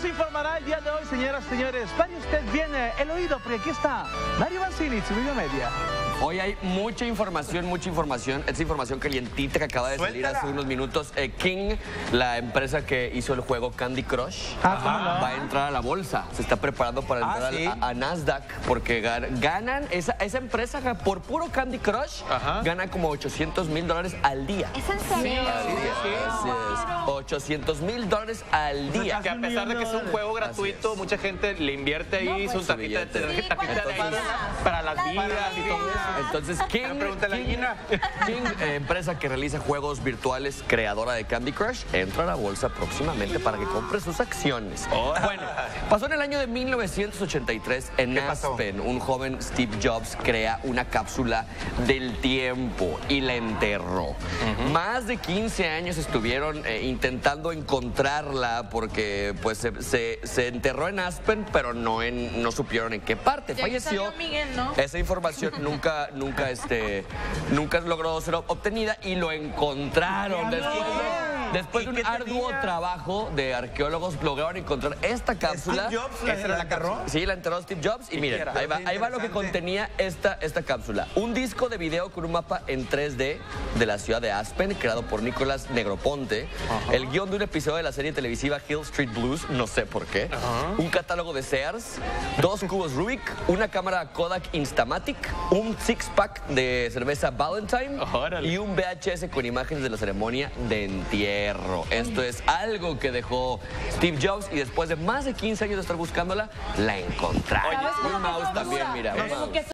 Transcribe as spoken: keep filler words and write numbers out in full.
informará el día de hoy, señoras y señores. Vaya usted bien el oído, porque aquí está Mario Mancini, su video media. Hoy hay mucha información, mucha información. Esta información calientita que acaba de salir Suéltala. hace unos minutos. Eh, King, la empresa que hizo el juego Candy Crush, Ajá. va a entrar a la bolsa. Se está preparando para entrar Ah, al- ¿sí? a, a Nasdaq porque gan- ganan, esa, esa empresa por puro Candy Crush, Ajá. gana como ochocientos mil dólares al día. ¿Es en serio? Así es, ochocientos mil dólares al día. Que a pesar de que es un juego gratuito, mucha gente le invierte ahí No, su pues, tarjeta de su billete. tarjeta Sí, de para ahí las para las vidas. vidas y todo eso. Entonces, King, Pregúntale a King, Gina. King, eh, empresa que realiza juegos virtuales, creadora de Candy Crush, entra a la bolsa próximamente para que compre sus acciones. Bueno, pasó en el año de mil novecientos ochenta y tres en ¿Qué pasó? Aspen. Un joven Steve Jobs crea una cápsula del tiempo y la enterró. Más de quince años estuvieron eh, intentando encontrarla porque pues se, se- se enterró en Aspen, pero no, en, no supieron en qué parte. Ya Falleció. salió Miguel, ¿no? Esa información nunca, nunca, este, nunca logró ser obtenida y lo encontraron después de, después de un arduo trabajo de arqueólogos. Lograron encontrar esta cápsula. Steve Jobs, ¿esa la agarró? Sí, la enterró Steve Jobs y miren, ahí va, ahí va lo que contenía esta, esta cápsula. Un disco de video con un mapa en tres D de la ciudad de Aspen, creado por Nicolás Negroponte. El guión de un episodio de la serie televisiva Hill Street Blues, no sé por qué. Un catálogo de Sears, dos cubos Rubik, una cámara Kodak Instamatic, un six-pack de cerveza Valentine Órale. y un V H S con imágenes de la ceremonia de entierro. Esto es algo que dejó Steve Jobs y después de más de quince años de estar buscándola, la encontraron. ¿Sabes Un cómo mouse me también, gusta? mira. un Como mouse. que